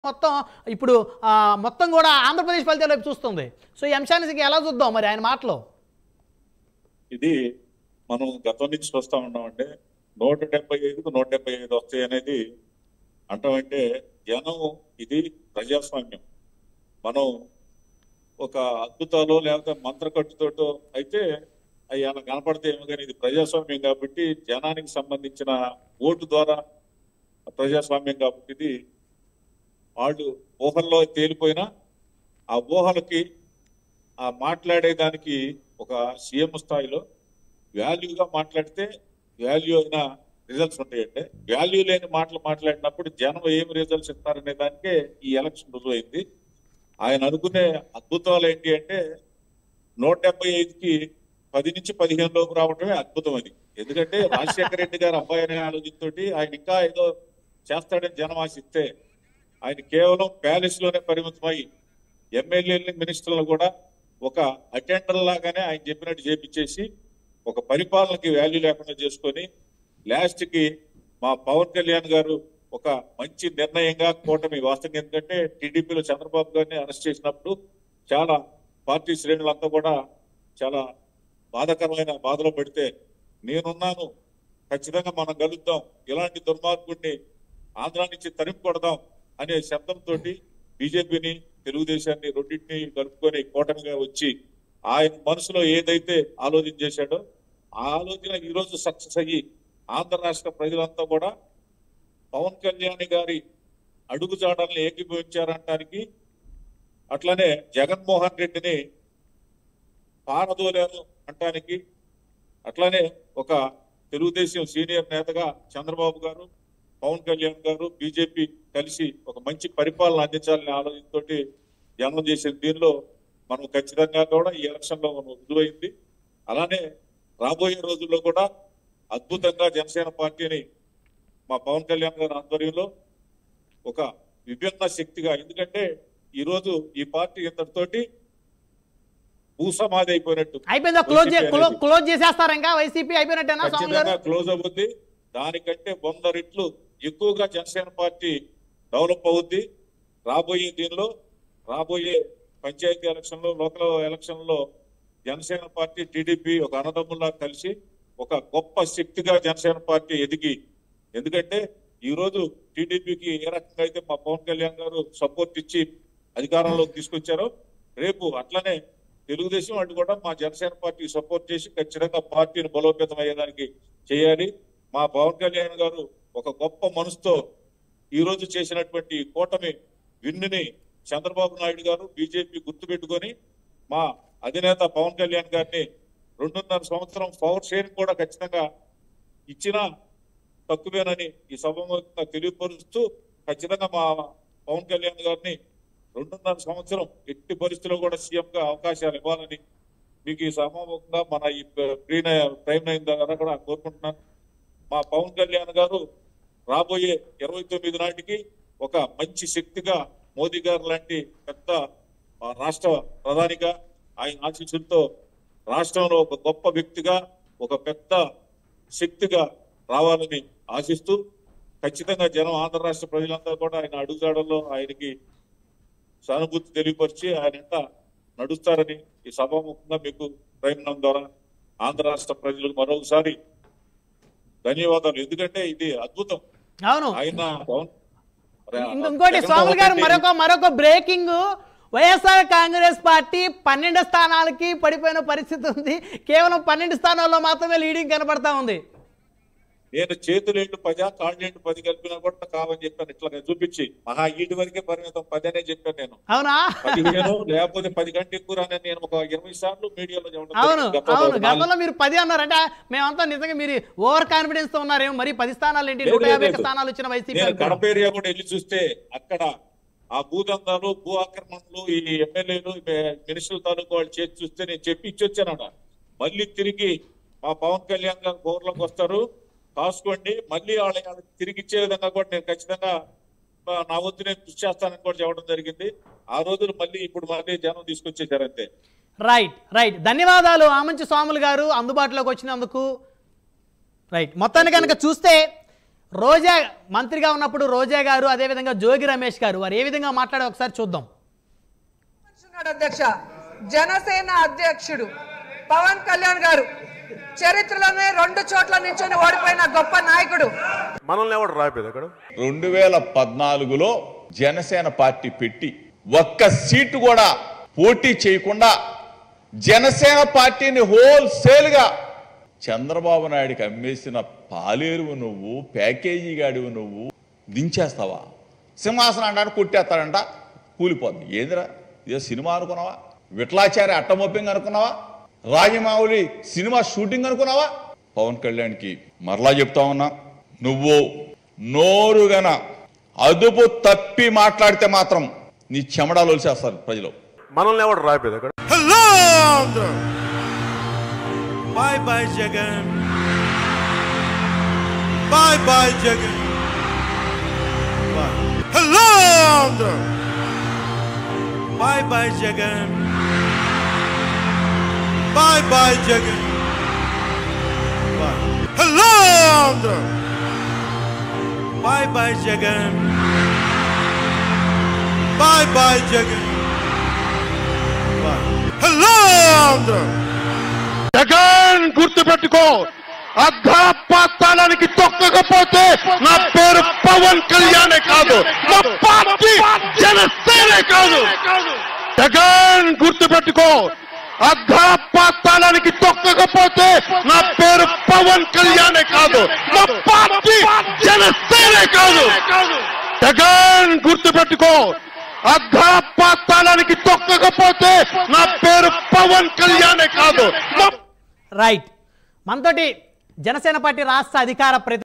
మొత్తం ఇప్పుడు మొత్తం కూడా ఆంధ్రప్రదేశ్ ఫలితాల వైపు చూస్తుంది. సో ఈ అంశానికి ఎలా చూద్దాం మరి ఆయన మాటలో? ఇది మనం గతం నుంచి చూస్తా ఉన్నామంటే 175కు 175 వస్తాయి అనేది అంటామంటే జనం ఇది ప్రజాస్వామ్యం. మనం ఒక అద్భుతాలు లేకపోతే మంత్రకట్టుతోటో అయితే అవి అలా కనపడితే ఏమో, కానీ ఇది ప్రజాస్వామ్యం కాబట్టి జనానికి సంబంధించిన ఓటు ద్వారా ప్రజాస్వామ్యం కాబట్టి ఇది వాళ్ళు ఊహల్లో తేలిపోయినా ఆ ఊహలకి ఆ మాట్లాడేదానికి ఒక సీఎం స్థాయిలో వాల్యూగా మాట్లాడితే వాల్యూ అయిన రిజల్ట్స్ ఉంటాయంటే, వాల్యూ లేని మాటలు మాట్లాడినప్పుడు జనం ఏమి రిజల్ట్స్ ఇస్తారనే దానికే ఈ ఎలక్షన్ రుజువైంది. ఆయన అనుకునే అద్భుతాలు ఏంటి అంటే 175కి 10 నుంచి 15 లోపు రావటమే అద్భుతం అది. ఎందుకంటే రాజశేఖర రెడ్డి గారు అబ్బాయి అనే ఆలోచనతోటి ఆయన ఇంకా ఏదో చేస్తాడని జనం ఆశిస్తే ఆయన కేవలం ప్యాలెస్ లోనే పరిమితమై ఎమ్మెల్యేలని మినిస్టర్లను కూడా ఒక అటెండర్ లాగానే ఆయన చెప్పినట్టు చేపించేసి ఒక పరిపాలనకి వాల్యూ లేకుండా చేసుకొని లాస్ట్ కి మా పవన్ కళ్యాణ్ గారు ఒక మంచి నిర్ణయంగా కూటమి వాస్తవం. ఎందుకంటే టీడీపీలో చంద్రబాబు గారిని అరెస్ట్ చేసినప్పుడు చాలా పార్టీ శ్రేణులంతా కూడా చాలా బాధాకరమైన బాధలో పెడితే నేనున్నాను, ఖచ్చితంగా మనం గెలుద్దాం, ఇలాంటి దుర్మార్గుడిని ఆంధ్ర నుంచి తరిమి కొడదాం అనే శబ్దంతో బీజేపీని తెలుగుదేశాన్ని రెండింటిని కలుపుకొని కూటమిగా వచ్చి ఆయన మనసులో ఏదైతే ఆలోచన చేశాడో ఆ ఆలోచన ఈ రోజు సక్సెస్ అయ్యి ఆంధ్ర రాష్ట్ర ప్రజలంతా కూడా పవన్ కళ్యాణ్ గారి అడుగుజాడల్ని ఏకీభవించారనడానికి, అట్లనే జగన్మోహన్ రెడ్డిని పారదోలారు అంటానికి, అట్లానే ఒక తెలుగుదేశం సీనియర్ నేతగా చంద్రబాబు గారు పవన్ కళ్యాణ్ గారు బీజేపీ కలిసి ఒక మంచి పరిపాలన అందించాలనే ఆలోచనతోటి జనం చేసిన దీనిలో మనం ఖచ్చితంగా కూడా ఈ ఎలక్షన్ లో మనం రుజువైంది. అలానే రాబోయే రోజుల్లో కూడా అద్భుతంగా జనసేన పార్టీని మా పవన్ కళ్యాణ్ గారి ఆధ్వర్యంలో ఒక విభిన్న శక్తిగా, ఎందుకంటే ఈ రోజు ఈ పార్టీ ఇంతటితోటి భూసమాధి అయిపోయినట్టు క్లోజ్ చేసేస్తారు. ఇంకా వైసీపీ అయిపోయినట్టేనా? ఖచ్చితంగా క్లోజ్ అవుద్ది. దానికంటే 100 రెట్లు ఎక్కువగా జనసేన పార్టీ డెవలప్ అవుద్ది. రాబోయే పంచాయతీ ఎలక్షన్ లో, లోకల్ ఎలక్షన్ లో జనసేన పార్టీ టీడీపీ ఒక అన్నదమ్ముల్లా కలిసి ఒక గొప్ప శక్తిగా జనసేన పార్టీ ఎదిగి, ఎందుకంటే ఈ రోజు టీడీపీకి ఏ రకంగా అయితే మా పవన్ కళ్యాణ్ గారు సపోర్ట్ ఇచ్చి అధికారంలోకి తీసుకొచ్చారో, రేపు అట్లనే తెలుగుదేశం వాళ్ళు కూడా మా జనసేన పార్టీ సపోర్ట్ చేసి ఖచ్చితంగా పార్టీని బలోపేతం అయ్యేదానికి చేయాలి. మా పవన్ కళ్యాణ్ గారు ఒక గొప్ప మనసుతో ఈ రోజు చేసినటువంటి కూటమి విన్నుని చంద్రబాబు నాయుడు గారు బీజేపీ గుర్తుపెట్టుకొని మా అధినేత పవన్ కళ్యాణ్ గారిని 2.5 సంవత్సరం పవర్ షేరింగ్ కూడా ఖచ్చితంగా ఇచ్చినా తక్కువేనని ఈ సభముఖంగా తెలియపరుస్తూ, ఖచ్చితంగా మా పవన్ కళ్యాణ్ గారిని 2.5 సంవత్సరం ఎట్టి పరిస్థితుల్లో కూడా సీఎం గా అవకాశాలు ఇవ్వాలని మీకు ఈ సభముఖంగా మన ఈ ప్రైమ్ 9 ద్వారా కూడా కోరుకుంటున్నాను. మా పవన్ కళ్యాణ్ గారు రాబోయే 29 నాటికి ఒక మంచి శక్తిగా, మోదీ గారు లాంటి పెద్ద రాష్ట్ర ప్రధానిగా ఆయన ఆశీస్సులతో రాష్ట్రంలో ఒక గొప్ప వ్యక్తిగా, ఒక పెద్ద శక్తిగా రావాలని ఆశిస్తూ, ఖచ్చితంగా జనం ఆంధ్ర రాష్ట్ర ప్రజలంతా కూడా ఆయన అడుగుజాడల్లో ఆయనకి సానుభూతి తెలియపరిచి ఆయన నడుస్తారని ఈ సభాముఖంగా మీకు ప్రైమ్ 9 ద్వారా ఆంధ్ర రాష్ట్ర ప్రజలకు మరొకసారి ధన్యవాదాలు. ఎందుకంటే ఇది అద్భుతం. అవును. ఆయన ఇంకోటి స్వామి గారు మరొక బ్రేకింగ్, వైఎస్ఆర్ కాంగ్రెస్ పార్టీ 12 స్థానాలకి పడిపోయిన పరిస్థితి ఉంది. కేవలం 12 స్థానాల్లో మాత్రమే లీడింగ్ కనబడతా ఉంది. నేను చేతులేంటి 10 కాళ్ళేంటి 10 కలిపినా కూడా కావని చెప్పాను. ఇట్లా చూపించి మహా ఈటి వరకే పరిమితం 10 అనే చెప్పాను నేను. అవునా? 15 లేకపోతే 10 కంటే ఎక్కువ రానని నేను ఒక 20 సార్లు మీడియాలో అవును గతంలో మీరు 10 అన్నారంటే మేమంతా నిజంగా మీరు ఓవర్ కాన్ఫిడెన్స్ తో ఉన్నారేమో. మరి 10 స్థానాలు ఏంటి? 150 స్థానాలు వచ్చిన వైసీపీ. కడప ఏరియా కూడా వెళ్ళి చూస్తే అక్కడ ఆ భూదందాలు, భూ ఆక్రమణలు, ఈ ఎమ్మెల్యేలు, మినిస్టర్ల తాలూకు వాళ్ళు చేసి చూస్తే నేను చెప్పి ఇచ్చొచ్చానట. మళ్ళీ తిరిగి మా పవన్ కళ్యాణ్ గారు గోర్లోకి వస్తారు, కాసుకోండి, మళ్ళీ వాళ్ళకి తిరిగి ఇచ్చే విధంగా కూడా నేను ఖచ్చితంగా నా వద్దు నేను కృషి చేస్తానని కూడా చెప్పడం జరిగింది. ఆ రోజులు మళ్ళీ ఇప్పుడు మళ్ళీ జనం తీసుకొచ్చేసారు అంతే. రైట్. ధన్యవాదాలు ఆమంచి స్వాములు గారు అందుబాటులోకి వచ్చినందుకు. రైట్. మొత్తాన్ని కనుక చూస్తే రోజా మంత్రిగా ఉన్నప్పుడు రోజా గారు అదేవిధంగా జోగి రమేష్ గారు వారు ఏ విధంగా మాట్లాడే ఒకసారి చూద్దాం. అధ్యక్ష జనసేన అధ్యక్షుడు పవన్ కళ్యాణ్ గారు చరిత్రలోనే 2 చోట్ల నించొని ఓడిపోయిన గొప్ప నాయకుడు. మనల్ని ఎవడు రాయిపోయింది అక్కడ 2014లో జనసేన పార్టీ పెట్టి ఒక్క సీటు కూడా పోటీ చేయకుండా జనసేన పార్టీని హోల్సేల్ గా చంద్రబాబు నాయుడికి అమ్మేసిన పాలేరువు నువ్వు, ప్యాకేజీ గాడివు నువ్వు. దించేస్తావా? సింహాసనం అంటాడు కొట్టేస్తాడంట, కూలిపోతుంది. ఏందిరా ఇదో సినిమా అనుకున్నావా? విఠలాచార్య అట్టమొప్పింగ్ అనుకున్నావా? రాజమౌళి సినిమా షూటింగ్ అనుకున్నావా? పవన్ కళ్యాణ్కి మరలా చెప్తా ఉన్నా, నువ్వు నోరుగన అదుపు తప్పి మాట్లాడితే మాత్రం నీ చెమడాలు ఒలిసేస్తారు ప్రజలు. మనల్ని ఎవడు రాయిపోయింది అక్కడ Bye bye Jagan. Bye bye Jagan. Bye. Hello Andhra. Bye bye Jagan. Bye bye Jagan. Bye. Hello Andhra. Bye bye Jagan. Bye bye Jagan. Bye. Hello Andhra. Jagan గుర్తుపెట్టుకో, అర్ధపాతాళానికి తొక్కకపోతే నా పేరు పవన్ కళ్యాణే కాదు, నా పార్టీ జనసేనే కాదు. జగన్ గుర్తుపెట్టుకో, అర్ధపాతాళానికి తొక్కకపోతే నా పేరు పవన్ కళ్యాణే కాదు, నా పార్టీ జనసేనే కాదు. జగన్ గుర్తుపెట్టుకో, అర్ధపాతాళానికి తొక్కకపోతే నా పేరు పవన్ కళ్యాణే కాదు. రైట్, మనతోటి జనసేన పార్టీ రాష్ట్ర అధికార ప్రతి